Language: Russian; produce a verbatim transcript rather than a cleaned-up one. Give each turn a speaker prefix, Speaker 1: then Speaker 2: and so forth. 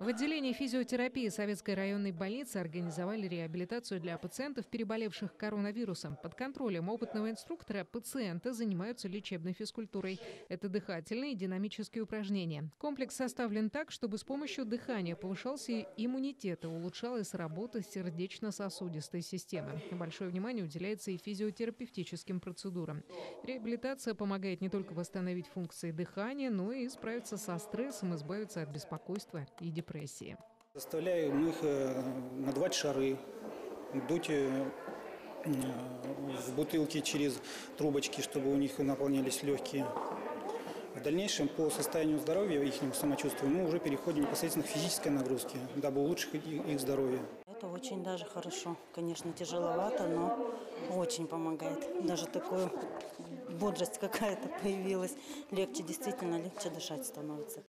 Speaker 1: В отделении физиотерапии Советской районной больницы организовали реабилитацию для пациентов, переболевших коронавирусом. Под контролем опытного инструктора пациенты занимаются лечебной физкультурой. Это дыхательные и динамические упражнения. Комплекс составлен так, чтобы с помощью дыхания повышался иммунитет и улучшалась работа сердечно-сосудистой системы. Большое внимание уделяется и физиотерапевтическим процедурам. Реабилитация помогает не только восстановить функции дыхания, но и справиться со стрессом, избавиться от беспокойства и депрессии.
Speaker 2: Заставляем их надувать шары, дуть в бутылки через трубочки, чтобы у них наполнялись легкие. В дальнейшем по состоянию здоровья, их самочувствию, мы уже переходим непосредственно к физической нагрузке, дабы улучшить их здоровье.
Speaker 3: Это очень даже хорошо. Конечно, тяжеловато, но очень помогает. Даже такую бодрость какая-то появилась. Легче, действительно легче дышать становится.